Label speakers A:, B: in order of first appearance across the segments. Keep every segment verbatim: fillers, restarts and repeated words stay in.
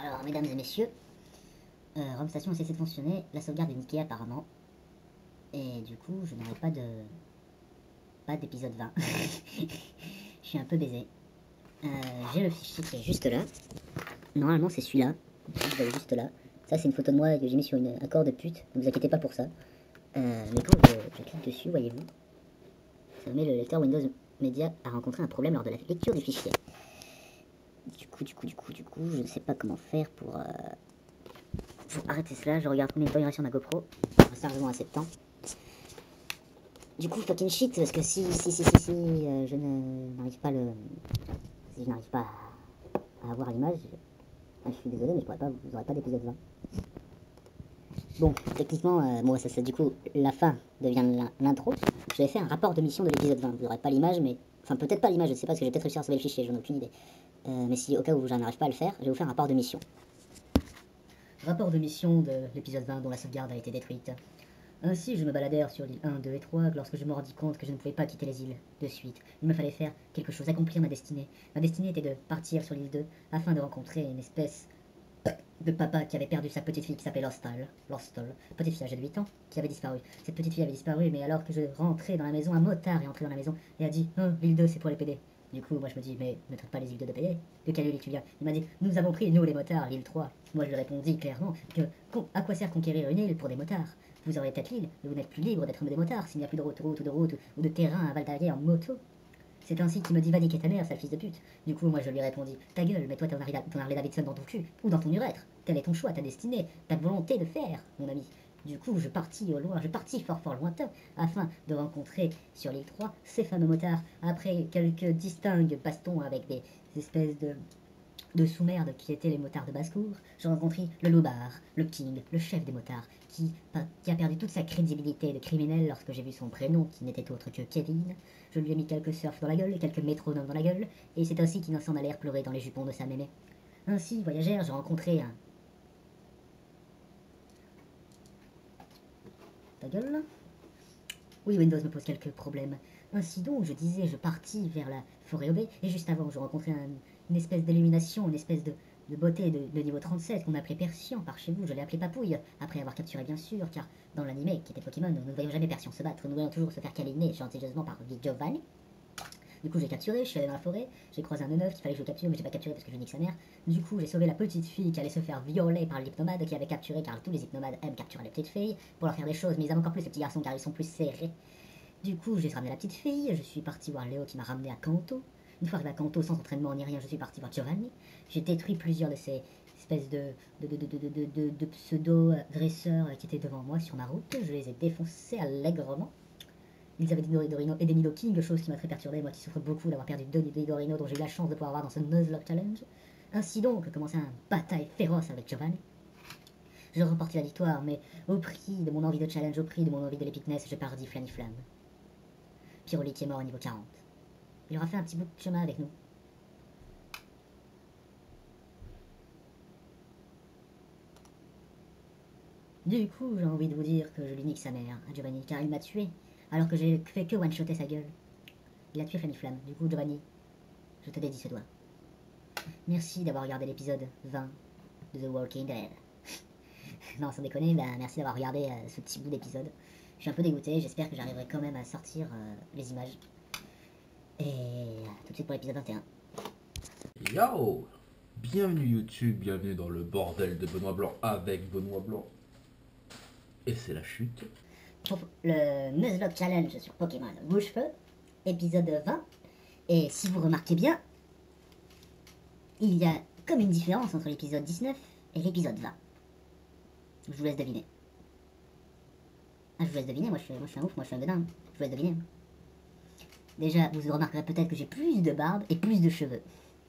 A: Alors, mesdames et messieurs, euh, Rome Station a cessé de fonctionner, la sauvegarde est niquée apparemment. Et du coup, je n'aurai pas de... pas d'épisode vingt. Je suis un peu baisé. Euh, J'ai le fichier qui est juste là. Normalement, c'est celui-là. Vous avez juste là. Ça, c'est une photo de moi que j'ai mis sur une, un corps de pute. Ne vous inquiétez pas pour ça. Euh, mais quand je, je clique dessus, voyez-vous, ça met le lecteur Windows Media a rencontré un problème lors de la lecture du fichier. Du coup, du coup, du coup, du coup, je ne sais pas comment faire pour, euh, pour arrêter cela. Je regarde combien de temps il reste sur ma GoPro. Il reste largement assez de temps. Du coup, fucking shit, parce que si, si, si, si, si, euh, je n'arrive pas le... Si je n'arrive pas à, à avoir l'image, je suis désolé, mais je pourrais pas, vous n'aurez pas d'épisode vingt. Bon, techniquement, euh, bon, ça c'est du coup, la fin devient l'intro. Je vais faire un rapport de mission de l'épisode vingt. Vous n'aurez pas l'image, mais... Enfin, peut-être pas l'image, je sais pas, parce que j'ai peut-être réussi à sauver le fichier, j'en ai aucune idée. Euh, mais si, au cas où j'en arrive pas à le faire, je vais vous faire un rapport de mission. Rapport de mission de l'épisode vingt dont la sauvegarde a été détruite. Ainsi, je me baladais sur l'île un, deux et trois lorsque je me rendis compte que je ne pouvais pas quitter les îles de suite. Il me fallait faire quelque chose, accomplir ma destinée. Ma destinée était de partir sur l'île deux afin de rencontrer une espèce de papa qui avait perdu sa petite fille qui s'appelait Lostal. Lostal, petite fille âgée de huit ans qui avait disparu. Cette petite fille avait disparu, mais alors que je rentrais dans la maison, un motard est entré dans la maison et a dit « Oh, l'île deux c'est pour les pédés ». Du coup, moi je me dis « Mais ne traite pas les îles deux de pédés. De quelle île tu viens ?» Il m'a dit « Nous avons pris, nous les motards, l'île trois ». Moi je lui répondis clairement que à quoi sert conquérir une île pour des motards? Vous aurez peut-être l'île, mais vous n'êtes plus libre d'être des motards s'il n'y a plus de route, route ou de route ou de terrain à Valdaguer en moto. C'est ainsi qu'il me dit va niquer ta mère, sale fils de pute. Du coup, moi je lui ai répondu ta gueule, mets-toi ton Harley Davidson dans ton cul ou dans ton urètre. Tel est ton choix, ta destinée, ta volonté de faire, mon ami. Du coup, je partis au loin, je partis fort fort lointain, afin de rencontrer sur l'île trois ces fameux motards. Après quelques distincts bastons avec des espèces de, de sous-merdes qui étaient les motards de basse-cour, j'ai rencontré le loupard, le king, le chef des motards, qui, qui a perdu toute sa crédibilité de criminel lorsque j'ai vu son prénom, qui n'était autre que Kevin. Je lui ai mis quelques surfs dans la gueule, quelques métronomes dans la gueule, et c'est ainsi qu'il s'en allèrent pleurer dans les jupons de sa mémé. Ainsi, voyageur, j'ai rencontré un... Ta gueule là? Oui, Windows me pose quelques problèmes. Ainsi donc, je disais, je partis vers la forêt obée, et juste avant, je rencontrais un, une espèce d'illumination, une espèce de, de beauté de, de niveau trente-sept qu'on appelait Persian par chez vous. Je l'ai appelé Papouille, après avoir capturé bien sûr, car dans l'anime qui était Pokémon, nous ne voyons jamais Persian se battre, nous voyons toujours se faire câliner gentilleusement par Giovanni. Du coup, j'ai capturé, je suis allé dans la forêt, j'ai croisé un neuf qu'il fallait que je capture, mais j'ai pas capturé parce que je nique sa mère. Du coup, j'ai sauvé la petite fille qui allait se faire violer par l'hypnomade qui avait capturé, car tous les hypnomades aiment capturer les petites filles pour leur faire des choses, mais ils aiment encore plus les petits garçons car ils sont plus serrés. Du coup, j'ai ramené la petite fille, je suis parti voir Léo qui m'a ramené à Kanto. Une fois arrivé à Kanto, sans entraînement ni rien, je suis parti voir Giovanni. J'ai détruit plusieurs de ces espèces de, de, de, de, de, de, de, de pseudo-dresseurs qui étaient devant moi sur ma route. Je les ai défoncés allègrement. Ils avaient des Nidorino et des Nidoking, chose qui m'a très perturbé, moi qui souffre beaucoup d'avoir perdu deux Nidorino dont j'ai eu la chance de pouvoir avoir dans ce Nuzlocke Challenge. Ainsi donc, commençait une bataille féroce avec Giovanni. Je remportai la victoire, mais au prix de mon envie de challenge, au prix de mon envie de l'épicness, je perdis Flaniflamme. Pyroli qui est mort au niveau quarante. Il aura fait un petit bout de chemin avec nous. Du coup, j'ai envie de vous dire que je lui nique sa mère à Giovanni, car il m'a tué, alors que j'ai fait que one-shotter sa gueule. Il a tué Flaniflamme. Du coup, Giovanni, je te dédie ce doigt. Merci d'avoir regardé l'épisode vingt de The Walking Dead. Non, sans déconner, bah, merci d'avoir regardé euh, ce petit bout d'épisode. Je suis un peu dégoûté, j'espère que j'arriverai quand même à sortir euh, les images. Et euh, tout de suite pour l'épisode vingt et un.
B: Yo! Bienvenue YouTube, bienvenue dans le bordel de Benoît Blanc avec Benoît Blanc. Et c'est la chute.
A: Pour le Nuzlocke Challenge sur Pokémon Bouche-Feu, épisode vingt. Et si vous remarquez bien, il y a comme une différence entre l'épisode dix-neuf et l'épisode vingt. Je vous laisse deviner. Ah, je vous laisse deviner, moi je suis, moi, je suis un ouf, moi je suis un bedin. Je vous laisse deviner. Déjà, vous remarquerez peut-être que j'ai plus de barbe et plus de cheveux.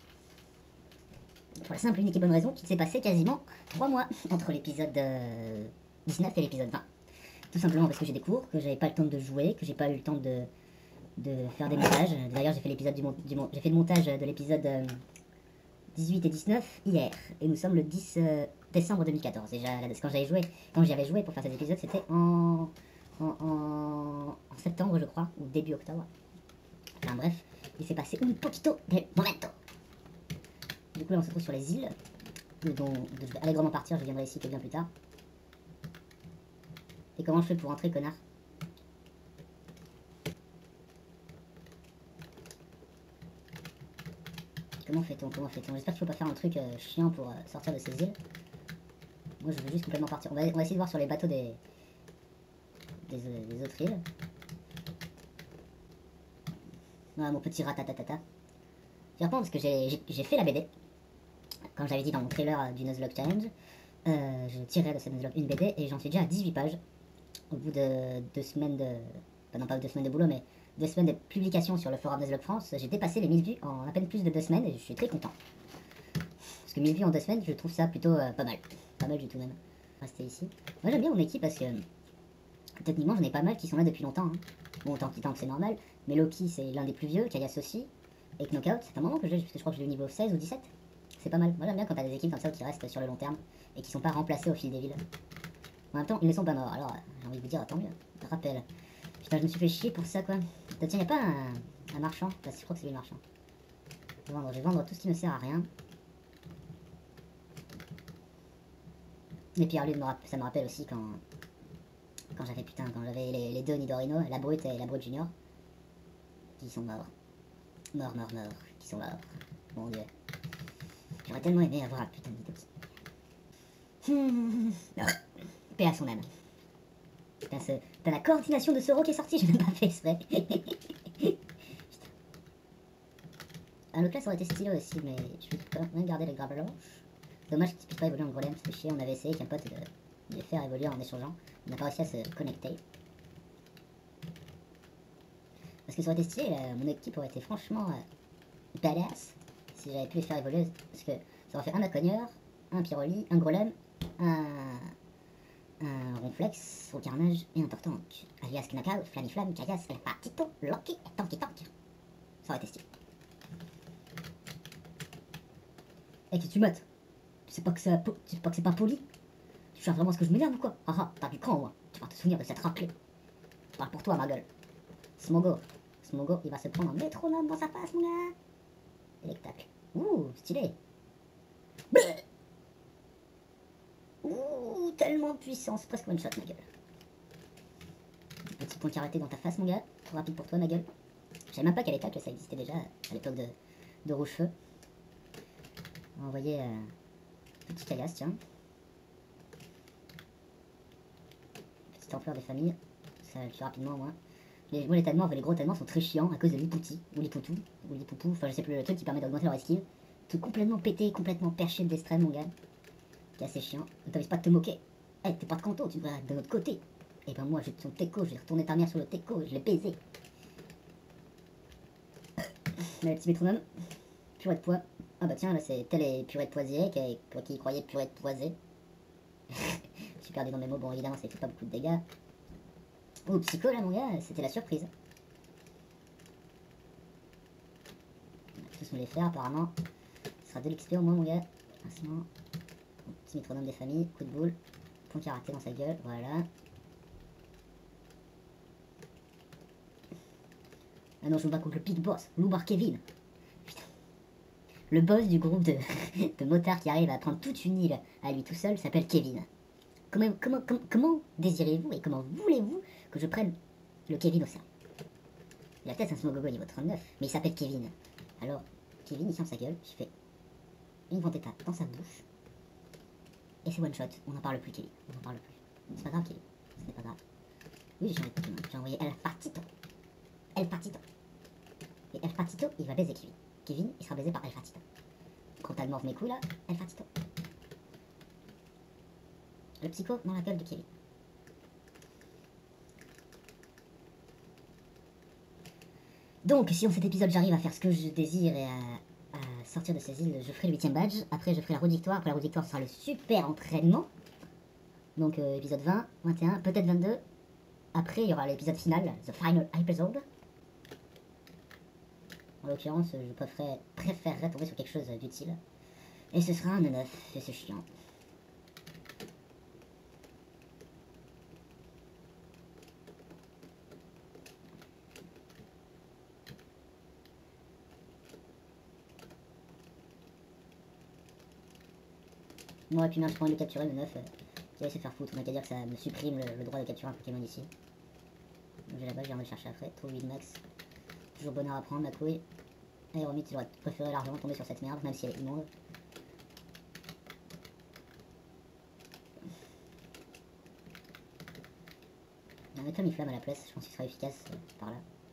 A: Pour la simple, unique et bonne raison qu'il s'est passé quasiment trois mois entre l'épisode euh, dix-neuf et l'épisode vingt. Tout simplement parce que j'ai des cours, que j'avais pas le temps de jouer, que j'ai pas eu le temps de, de faire des montages. D'ailleurs, j'ai fait l'épisode du, du j'ai fait le montage de l'épisode euh, dix-huit et dix-neuf hier, et nous sommes le dix euh, décembre deux mille quatorze. Déjà, quand j'avais joué, quand j'y avais joué pour faire cet épisode, c'était en, en, en, en septembre, je crois, ou début octobre. Enfin bref, il s'est passé un poquito de momento. Du coup, là, on se trouve sur les îles. dont je vais allègrement partir, je viendrai ici que bien plus tard. Et comment je fais pour rentrer, connard? Comment fait-on? Comment fait-on? J'espère qu'il faut pas faire un truc euh, chiant pour euh, sortir de ces îles. Moi je veux juste complètement partir. On va, on va essayer de voir sur les bateaux des, des, euh, des autres îles. Ah, mon petit ratatatata. J'y reprends parce que j'ai fait la B D. Comme j'avais dit dans mon trailer euh, du Nuzlocke Challenge, euh, je tirais de ce Nuzlocke une B D et j'en suis déjà à dix-huit pages. Au bout de deux semaines de... Enfin, non, pas deux semaines de boulot, mais deux semaines de publication sur le forum Nuzlocke France, j'ai dépassé les mille vues en à peine plus de deux semaines et je suis très content. Parce que mille vues en deux semaines, je trouve ça plutôt euh, pas mal. Pas mal du tout même. Rester ici. Moi j'aime bien mon équipe parce que techniquement j'en ai pas mal qui sont là depuis longtemps. Hein. Bon, tant qu'ils que c'est normal. Mais Loki c'est l'un des plus vieux, Kayas aussi. Et Knockout, c'est un moment que je, je crois que je l'ai au niveau seize ou dix-sept. C'est pas mal. Moi j'aime bien quand t'as des équipes comme ça qui restent sur le long terme et qui sont pas remplacées au fil des villes. En même temps, ils ne sont pas morts, alors j'ai envie de vous dire, tant mieux. Rappel. Putain, je me suis fait chier pour ça quoi. Tiens, y'a pas un, un marchand? Parce que je crois que c'est lui le marchand. Je vais, vendre, je vais vendre tout ce qui ne sert à rien. Les pierres-lunes, ça me rappelle aussi quand. Quand j'avais putain, quand j'avais les, les deux Nidorino, la brute et la brute junior. Qui sont morts. Morts, morts, morts. Qui sont morts. Mon dieu. J'aurais tellement aimé avoir un putain de Nidoki. Hum, paix à son âme. Putain, t'as la coordination de Zoro qui est sorti, j'ai même pas fait exprès. Un autre là, ça aurait été stylé aussi, mais je vais quand même garder les graveloches. Dommage qu'il puisse pas évoluer en golem, ça fait chier. On avait essayé avec un pote de, de les faire évoluer en échangeant. On n'a pas réussi à se connecter. Parce que ça aurait été stylé, là, mon équipe aurait été franchement euh, badass si j'avais pu les faire évoluer. Parce que ça aurait fait un Macogneur, un Pyroli, un Golem, un. un Ronflex, au carnage et un Tortank. Alias Knockout, Flamiflam, Kayas, El Patito, Loki et Tanky Tank. Ça aurait été stylé. Eh, qu'est-ce que tu mates? Tu sais pas que c'est tu sais pas que c'est pas poli? Tu cherches vraiment ce que je m'énerve ou quoi? Ah ah, t'as du cran, moi. Tu vas te souvenir de cette raclée. Je parle pour toi, ma gueule. Smogo. Smogo, il va se prendre un métronome dans sa face, mon gars. Électacle. Ouh, stylé. Bleh. Ouh, tellement puissant, c'est presque one shot, ma gueule. Petit point arrêté dans ta face, mon gars. Trop rapide pour toi, ma gueule. Je savais même pas qu'à l'étacle, ça existait déjà à l'époque de, de Rouge-Feu. On va envoyer euh, petit Kayas, tiens. Petite ampleur des familles. Ça va le faire rapidement, au moins. Les, moi, les Tadmors, les gros Tadmors sont très chiants à cause de l'Ipouti, ou l'Ipoutou, ou l'Ipoupou, enfin je sais plus, le truc qui permet d'augmenter leur esquive. Tout complètement pété, complètement perché de l'extrême, mon gars. C'est assez chiant. Ne t'avise pas de te moquer. Eh, hey, t'es pas de canto, tu devrais être de notre côté. Et eh ben moi, j'ai ton teco, je vais retourner ta mère sur le teco, je l'ai baisé. Le petit métronome. Purée de pois. Ah bah tiens, là c'est tel est purée de poisier, qui, pour qui croyait purée de poisé. Je suis perdu dans mes mots, bon évidemment ça fait pas beaucoup de dégâts. Oh, psycho là mon gars, c'était la surprise. On va tous me les faire apparemment. Ce sera de l'X P au moins mon gars. Sinon, petit métronome des familles, coup de boule, point karaté dans sa gueule, voilà. Ah non, je me bats contre le big boss, Loubar Kevin. Putain. Le boss du groupe de, de motards qui arrive à prendre toute une île à lui tout seul s'appelle Kevin. Comment, comment, comment, comment désirez-vous et comment voulez-vous que je prenne le Kevin au sein? Il a peut-être un Smogogo niveau trente-neuf, mais il s'appelle Kevin. Alors, Kevin, il ferme sa gueule, je fais une vendetta dans sa bouche. Et c'est one shot, on n'en parle plus Kevin, on n'en parle plus. C'est pas grave Kevin, ce n'est pas grave. Oui, j'ai changé de Pokémon, j'ai envoyé El Patito. El Patito. Et El Patito, il va baiser Kevin. Kevin, il sera baisé par El Patito. Quand elle mord mes couilles là, El Patito. Le psycho dans la gueule de Kevin. Donc, si dans cet épisode j'arrive à faire ce que je désire et à, à sortir de ces îles, je ferai le huitième badge. Après, je ferai la route victoire. Après la route victoire, ce sera le super entraînement. Donc, euh, épisode vingt, vingt et un, peut-être vingt-deux. Après, il y aura l'épisode final, the final episode. En l'occurrence, je préférerais, préférerais tomber sur quelque chose d'utile. Et ce sera un neuf, et c'est chiant. On aurait pu bien, je envie de le capturer, le neuf. Euh, qui allait se faire foutre. On a qu'à dire que ça me supprime le, le droit de capturer un Pokémon ici. Donc j'ai là-bas, je viens de le chercher après. Trouve huit max. Toujours bonheur à prendre, ma couille. Aéromite, j'aurais préféré largement tomber sur cette merde, même si elle est immonde. On va mettre une flamme à la place, je pense qu'il sera efficace euh, par là.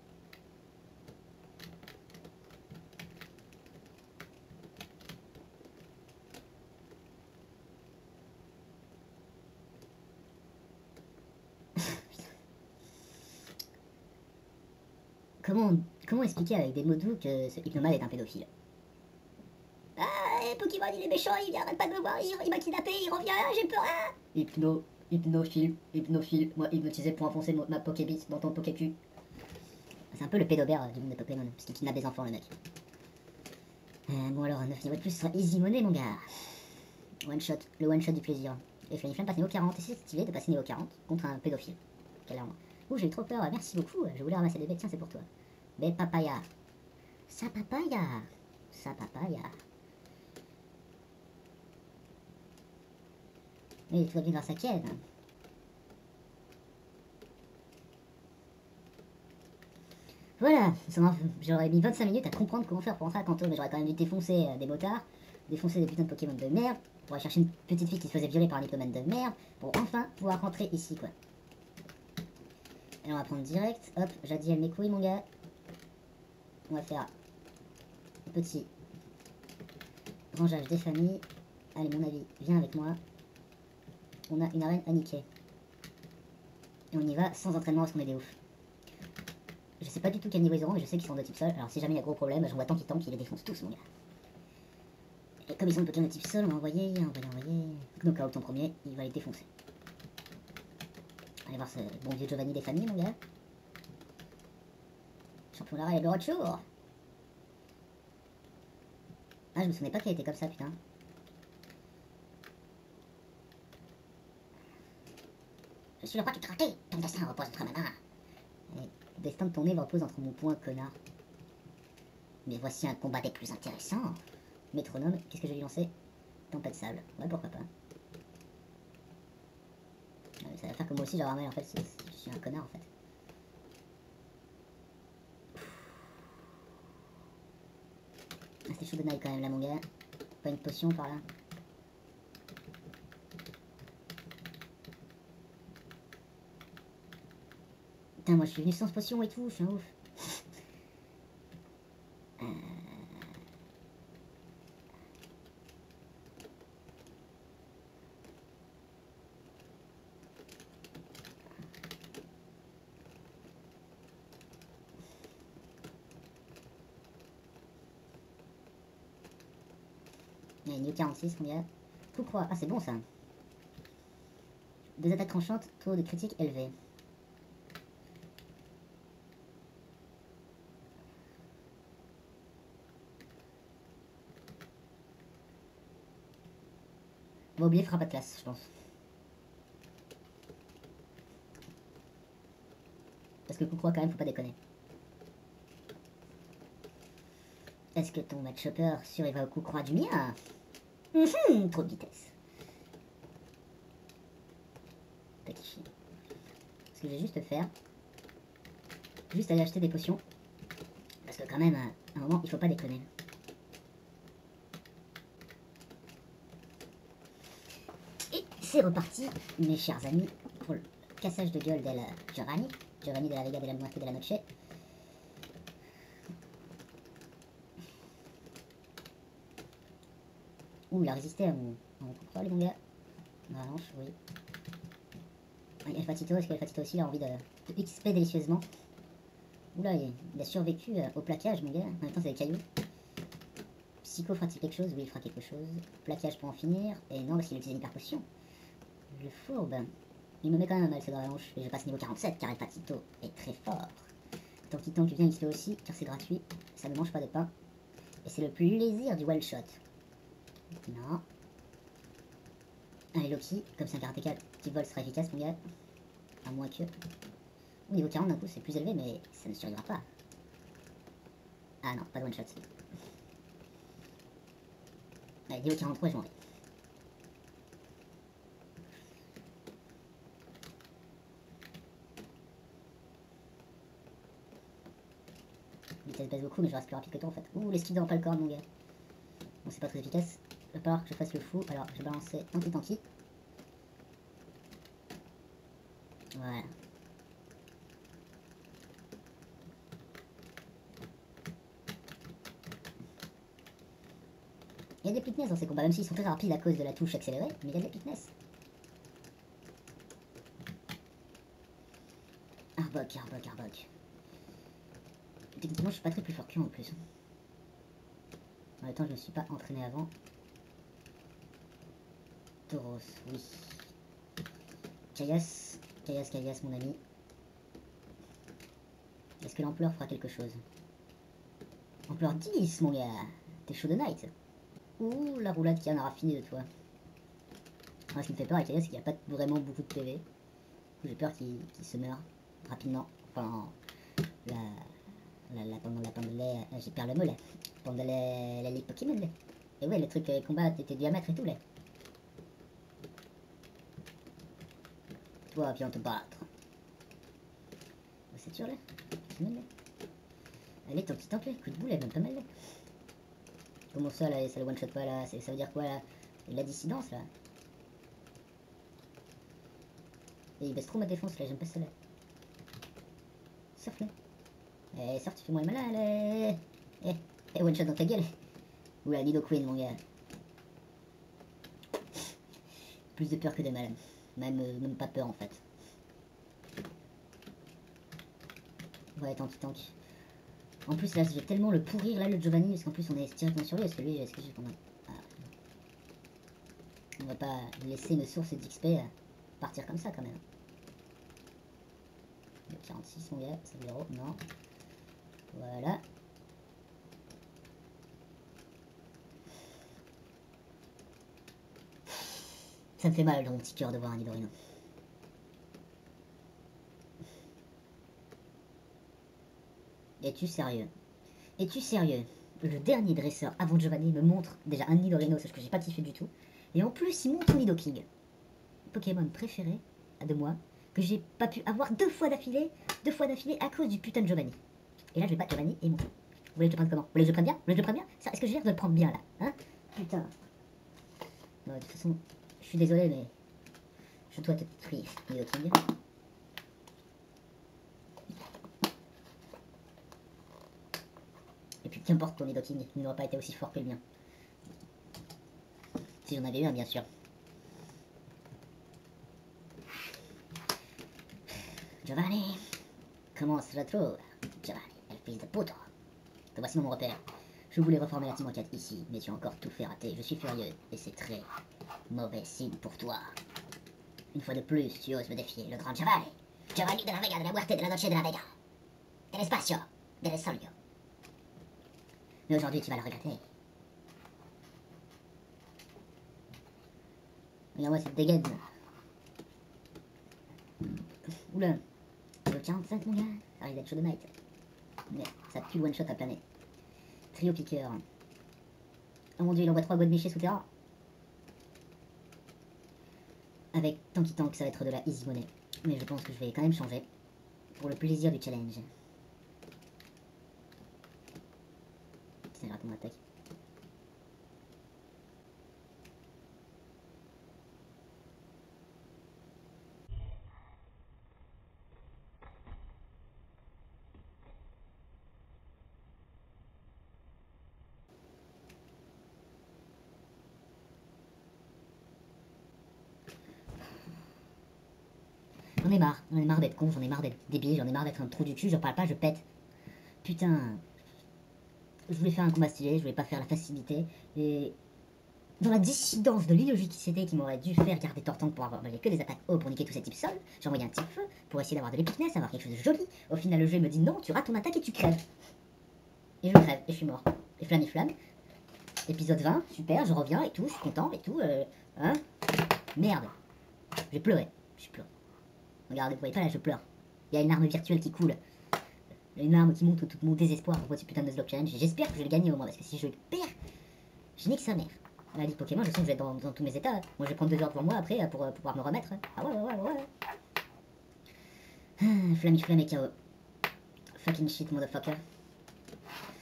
A: Comment, comment expliquer avec des mots doux que ce Hypnomal est un pédophile? Ah, Pokémon il est méchant, il arrête pas de me voir, il, il m'a kidnappé, il revient, j'ai peur. Ah Hypno, hypnophile, hypnophile, moi hypnotisé pour enfoncer mo- ma Pokébit dans ton Pokécul. C'est un peu le pédobère euh, du monde des Pokémon, parce qu'il kidnappe des enfants le mec. Euh, bon alors, neuf niveaux de plus, ce sera easy money mon gars. One shot, le one shot du plaisir. Et Flamiflame passe niveau quarante, et c'est stylé de passer niveau quarante contre un pédophile. Clairement. Ouh, j'ai eu trop peur, merci beaucoup, je voulais ramasser des bêtes, tiens c'est pour toi. Bé papaya. Sa papaya. Sa papaya. Oui, tout va bien grâce à Ken. Voilà, j'aurais mis vingt-cinq minutes à comprendre comment faire pour entrer à Kanto, mais j'aurais quand même dû défoncer euh, des motards, défoncer des putains de Pokémon de merde, pour aller chercher une petite fille qui se faisait violer par un mythomane de merde, pour enfin pouvoir rentrer ici, quoi. Et on va prendre direct, hop, j'addielle mes couilles, mon gars. On va faire petit rangeage des familles. Allez, mon avis, viens avec moi. On a une arène à niquer. Et on y va sans entraînement parce qu'on est des ouf. Je sais pas du tout quel niveau ils auront, mais je sais qu'ils sont de type sol. Alors si jamais il y a gros problème, j'en vois tant qu'ils tankent qu'ils les défoncent tous, mon gars. Et comme ils sont de Pokémon de type sol, on va envoyer, envoyer, envoyer. Knockout en premier, il va les défoncer. Allez voir ce bon vieux Giovanni des familles, mon gars. Champion Lara est de retour. Ah, je me souvenais pas qu'elle était comme ça, putain. Je suis le roi du karaté, ton destin repose entre ma main. Allez, le destin de ton nez repose entre mon poing, connard. Mais voici un combat des plus intéressants. Métronome, qu'est-ce que je vais lui lancer? Tempête de sable, ouais pourquoi pas. Ah, ça va faire comme moi aussi, genre mal en fait, je suis un connard en fait. Ah, c'était chaud de naille quand même là mon gars. Pas une potion par là. Putain, moi je suis venu sans potion et tout, je suis un ouf. euh... Il y a une quarante-six mon gars. Coup croix, ah c'est bon ça. Deux attaques tranchantes, taux de critique élevé. On va oublier frappe à classe, je pense. Parce que coup croix quand même, faut pas déconner. Est-ce que ton match chopper surviva au coup croix du mien? Mmh, trop de vitesse. Petit chien. Ce que je vais juste faire, juste aller acheter des potions. Parce que quand même, à un moment, il faut pas déconner. Et c'est reparti, mes chers amis, pour le cassage de gueule d'El Giovanni. Giovanni de la Vega de la Muerte de la Noche. Ouh, il a résisté à mon, à mon coup croix, les bons gars. Avalanche, oui. El Fatito, est-ce que El Fatito aussi a envie de, de X P délicieusement? Oula, il, il a survécu euh, au plaquage, mon gars. En même temps, c'est des cailloux. Psycho fera-t-il quelque chose? Oui, il fera quelque chose. Plaquage pour en finir. Et non, parce qu'il utilise une hyper potion. Le fourbe. Il me met quand même un mal, c'est d'avalanche. Et je passe niveau quarante-sept, car El Fatito est très fort. Tant qu'il tank bien X P aussi, car c'est gratuit. Ça ne mange pas de pain. Et c'est le plaisir du one shot. Non. Allez, Loki, comme c'est un karatéka, petit vol sera efficace, mon gars. À moins que. Au niveau quarante d'un coup, c'est plus élevé, mais ça ne survivra pas. Ah non, pas de one shot. Allez, niveau quarante-trois, je m'en vais. pèse beaucoup, mais je reste plus rapide que toi en fait. Ouh, l'esquive dans pas le corps, mon gars. Bon, c'est pas très efficace. Il va falloir que je fasse le fou. Alors, je vais balancer tanky tanky. Voilà. Il y a des petites dans ces combats, même s'ils sont très rapides à cause de la touche accélérée, mais il y a des petites. Arbok, Arbok, Arbok. Techniquement, je suis pas très plus fort qu'eux en plus. En même temps, je ne me suis pas entraîné avant. Tauros, oui. Kaias, Kaias, Kaias, mon ami. Est-ce que l'ampleur fera quelque chose? Ampleur dix, mon gars. T'es chaud de night. Ouh, la roulade qui en a raffiné de toi. Alors, ce qui me fait peur avec Kaias, c'est qu'il n'y a pas vraiment beaucoup de P V. J'ai peur qu'il qu'il se meure rapidement. Enfin, la... La, la, pendant la pendant les... Euh, j'ai perdu le mot là. Pendant les... la ligue Pokémon là. Et ouais, le truc euh, combat était diamètre et tout là. Toi, viens te battre. C'est sûr là. Là. Allez, ton petit temple, coup de boule, elle donne pas mal là. Comment ça là, ça le one shot pas là? Ça veut dire quoi là? La dissidence là. Et il baisse trop ma défense là, j'aime pas ça là. Surf là. Eh, sors, tu fais moins le malin, allez. Eh, eh, one shot dans ta gueule. Ou la Nidoqueen, mon gars. Plus de peur que de mal. Même, euh, même pas peur, en fait. Ouais, tanky tank. En plus, là, je vais tellement le pourrir, là, le Giovanni, parce qu'en plus, on est directement sur lui. Est-ce que lui, est-ce que j'ai qu'on a... Ah. On va pas laisser une source d'X P partir comme ça, quand même. Le quarante-six, mon gars, c'est zéro, non. Voilà. Ça me fait mal dans mon petit cœur de voir un Nidorino. Es-tu sérieux? Es-tu sérieux? Le dernier dresseur avant Giovanni me montre déjà un Nidorino, sache que j'ai pas kiffé du tout. Et en plus, il montre Nidoking. Pokémon préféré de moi, que j'ai pas pu avoir deux fois d'affilée, deux fois d'affilée à cause du putain de Giovanni. Et là, je vais battre Giovanni et mon. Vous voulez que je le prenne comment? Vous voulez que je le prenne bien? Vous voulez que je le prenne bien? Est-ce que j'ai l'air de le prendre bien là? Hein? Putain. Non, de toute façon, je suis désolé, mais je dois te détruire, Nidoking. Et puis qu'importe ton Nidoking, il n'aurait pas été aussi fort que le mien. Si j'en avais eu un, bien sûr. Giovanni, comment se retrouve? Giovanni, el fils de puto. Te voici mon repère. Je voulais reformer la Team Rocket ici, mais tu as encore tout fait rater. Je suis furieux, et c'est très mauvais signe pour toi. Une fois de plus, tu oses me défier, le grand Giovanni. Giovanni de la Vega, de la Muerte, de la Noche de la Vega. De l'espacio, de l'esolio. Mais aujourd'hui, tu vas le regretter. Regarde-moi cette dégaine. Oula. Le quarante-cinq, mon gars. Ça arrive d'être chaud de night. Mais ça pue le one shot à planer. Trio piqueur. Oh mon dieu, il envoie trois Godemiché souterrain. Avec Tanky Tank, ça va être de la easy money. Mais je pense que je vais quand même changer. Pour le plaisir du challenge. C'est raté mon attaque. J'en ai marre, j'en ai marre d'être con, j'en ai marre d'être débile, j'en ai marre d'être un trou du cul, je parle pas, je pète. Putain. Je voulais faire un combat stylé, je voulais pas faire la facilité. Et dans la dissidence de l'illogicité qui m'aurait dû faire garder Tortank pour avoir que des attaques haut pour niquer tous ces types sols, j'ai envoyé un type feu pour essayer d'avoir de l'épicness, avoir quelque chose de joli. Au final, le jeu me dit non, tu rates ton attaque et tu crèves. Et je crève, et je suis mort. Et flamme Épisode vingt, super, je reviens et tout, je suis content et tout. Euh, hein Merde. J'ai pleuré, j'ai pleuré. Regardez, vous voyez pas là, je pleure. Il y a une larme virtuelle qui coule. Une larme qui monte tout mon désespoir pour ce putain de Nuzlocke Challenge. J'espère que je vais le gagner au moins, parce que si je le perds, je nique sa mère. La Ligue Pokémon, je sens que je vais être dans, dans tous mes états. Moi, je vais prendre deux heures pour moi après pour, pour pouvoir me remettre. Ah ouais, ouais, ouais, ouais. Ah, Flamiflamme et K O. Fucking shit, motherfucker.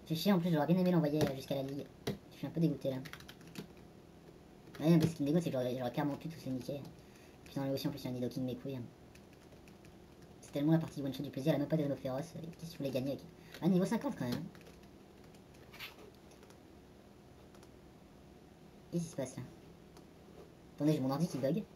A: Fait chier, en plus j'aurais bien aimé l'envoyer jusqu'à la ligue. Je suis un peu dégoûté là. Ouais, parce qu'il me dégoûte, c'est que j'aurais clairement pu tous les niquer. Puis dans le aussi en plus il y a un Nidoking mes couilles. C'est tellement la partie one shot du plaisir, elle a même pas de Rhino féroce. Qu'est-ce que tu voulais gagner avec. Ah, niveau cinquante quand même. Qu'est-ce qui se passe là? Attendez, j'ai mon ordi qui bug.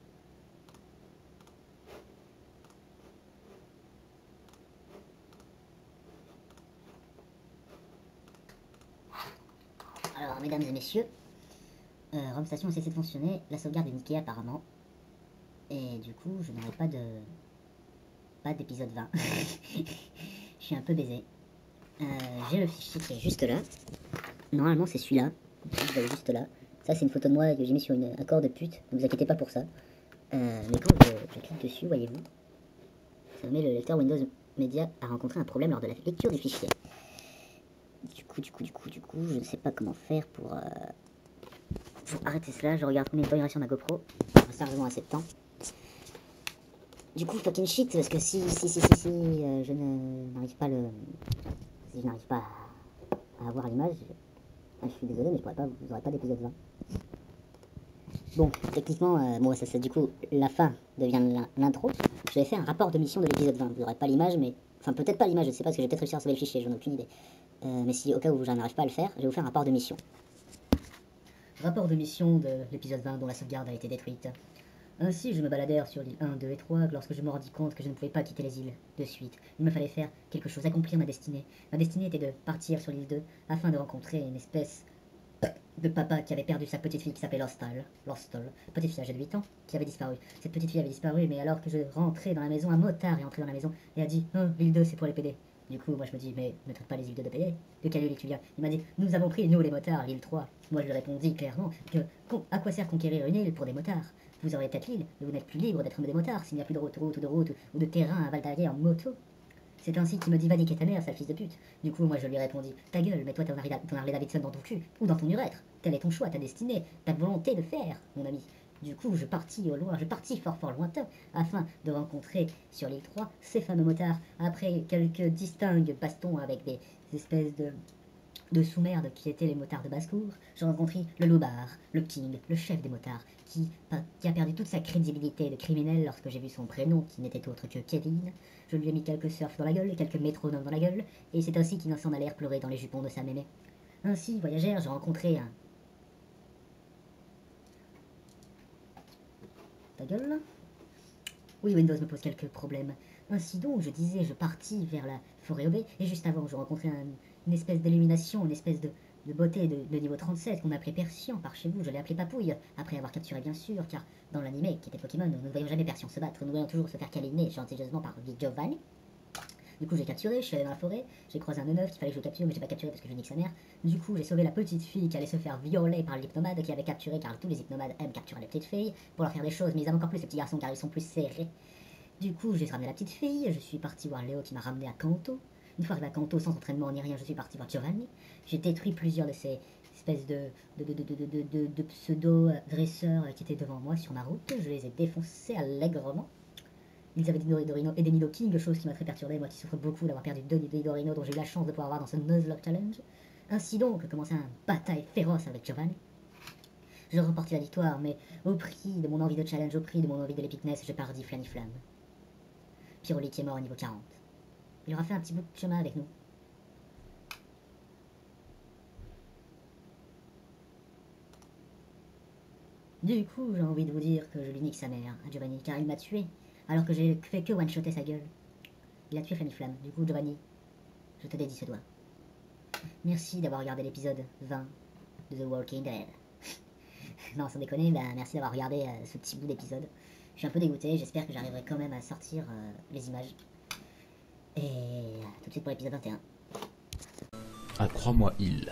A: Alors, mesdames et messieurs, euh, Rome Station a cessé de fonctionner, la sauvegarde est niquée apparemment. Et du coup, je n'aurai pas de... pas d'épisode vingt. Je suis un peu baisé. Euh, j'ai le fichier qui est juste là. Normalement, c'est celui-là. Vous avez juste là. Ça, c'est une photo de moi que j'ai mis sur une, un corps de pute. Ne vous inquiétez pas pour ça. Euh, mais quand je, je clique dessus, voyez-vous, ça met le lecteur Windows Media a rencontré un problème lors de la lecture du fichier. Du coup, du coup, du coup, du coup, je ne sais pas comment faire pour, euh, pour arrêter cela. Je regarde combien de temps il reste sur ma GoPro. Il reste largement assez de temps. Du coup, fucking shit, parce que si, si, si, si, si, euh, je n'arrive pas le... Si je n'arrive pas à, à avoir l'image, je, je suis désolé, mais je pourrais pas, vous n'aurez pas d'épisode vingt. Bon, techniquement, euh, bon, ça c'est du coup, la fin devient l'intro. Je vais faire un rapport de mission de l'épisode vingt. Vous n'aurez pas l'image, mais... Enfin, peut-être pas l'image, je sais pas, parce que je vais peut-être réussir à sauver le fichier, j'en ai aucune idée. Euh, mais si au cas où je n'arrive pas à le faire, je vais vous faire un rapport de mission. Rapport de mission de l'épisode vingt dont la sauvegarde a été détruite. Ainsi, je me baladais sur l'île un, deux et trois lorsque je me rendis compte que je ne pouvais pas quitter les îles de suite. Il me fallait faire quelque chose, accomplir ma destinée. Ma destinée était de partir sur l'île deux afin de rencontrer une espèce de papa qui avait perdu sa petite fille qui s'appelait Lostall. Lostall, petite fille âgée de huit ans, qui avait disparu. Cette petite fille avait disparu, mais alors que je rentrais dans la maison, un motard est entré dans la maison et a dit « Oh, l'île deux, c'est pour les pédés ». Du coup, moi je me dis, mais ne traite pas les îles deux de pédés. De quelle île tu viens? Il m'a dit, nous avons pris, nous les motards, l'île trois. Moi je lui répondis clairement que, à quoi sert conquérir une île pour des motards? Vous aurez peut-être l'île, mais vous n'êtes plus libre d'être des motards s'il n'y a plus de route, route ou de route ou de terrain à valdaguer en moto. C'est ainsi qu'il me dit, va niquer ta mère, sale fils de pute. Du coup, moi je lui répondis, ta gueule, mets-toi ton Harley Davidson dans ton cul ou dans ton urètre. Tel est ton choix, ta destinée, ta volonté de faire, mon ami. Du coup, je partis au loin, je partis fort fort lointain, afin de rencontrer sur l'île trois ces fameux motards. Après quelques distincts bastons avec des espèces de, de sous-merdes qui étaient les motards de basse-cour, je rencontrai le loupard, le king, le chef des motards, qui, qui a perdu toute sa crédibilité de criminel lorsque j'ai vu son prénom, qui n'était autre que Kevin. Je lui ai mis quelques surfs dans la gueule, quelques métronomes dans la gueule, et c'est ainsi qu'il s'en allèrent pleurer dans les jupons de sa mémé. Ainsi, voyageur, j'ai rencontré un... Ta gueule là? Oui, Windows me pose quelques problèmes. Ainsi donc, je disais, je partis vers la forêt obée, et juste avant, je rencontrais un, une espèce d'illumination, une espèce de, de beauté de, de niveau trente-sept qu'on appelait Persian par chez vous. Je l'ai appelé Papouille, après avoir capturé bien sûr, car dans l'anime qui était Pokémon, nous ne voyons jamais Persian se battre, nous voyons toujours se faire câliner gentilleusement par Giovanni. Du coup, j'ai capturé, je suis allé dans la forêt, j'ai croisé un neuf qu'il fallait que je capture, mais j'ai pas capturé parce que je nique sa mère. Du coup, j'ai sauvé la petite fille qui allait se faire violer par l'hypnomade qui avait capturé, car tous les hypnomades aiment capturer les petites filles pour leur faire des choses, mais ils aiment encore plus les petits garçons car ils sont plus serrés. Du coup, j'ai ramené la petite fille, je suis parti voir Léo qui m'a ramené à Kanto. Une fois arrivé à Kanto, sans entraînement ni rien, je suis parti voir Giovanni. J'ai détruit plusieurs de ces espèces de, de, de, de, de, de, de, de pseudo-dresseurs qui étaient devant moi sur ma route. Je les ai défoncés allègrement. Ils avaient des Nidorino et des Nidoking, chose qui m'a très perturbé, moi qui souffre beaucoup d'avoir perdu deux Nidorino dont j'ai eu la chance de pouvoir avoir dans ce Nuzlocke Challenge. Ainsi donc, commençait une bataille féroce avec Giovanni. Je remportai la victoire, mais au prix de mon envie de challenge, au prix de mon envie de l'épicness, je perdis Flaniflamme. Pyroli qui est mort au niveau quarante. Il aura fait un petit bout de chemin avec nous. Du coup, j'ai envie de vous dire que je lui nique sa mère à Giovanni, car il m'a tué, alors que j'ai fait que one-shotter sa gueule. Il a tué Flaniflamme. Du coup, Giovanni, je te dédie ce doigt. Merci d'avoir regardé l'épisode vingt de The Walking Dead. Non, sans déconner, bah, merci d'avoir regardé euh, ce petit bout d'épisode. Je suis un peu dégoûté, j'espère que j'arriverai quand même à sortir euh, les images. Et euh, tout de suite pour l'épisode vingt et un.
B: Ah, crois-moi, il.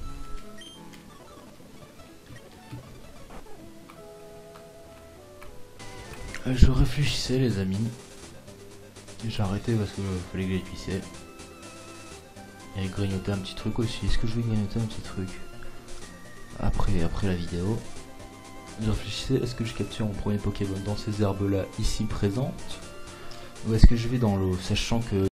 B: Euh, je réfléchissais, les amis. J'ai arrêté parce que fallait que j'étuissais. Et grignoter un petit truc aussi. Est-ce que je vais grignoter un petit truc après, après la vidéo? Je réfléchissais, est-ce que je capture mon premier Pokémon dans ces herbes là ici présentes, ou est-ce que je vais dans l'eau, sachant que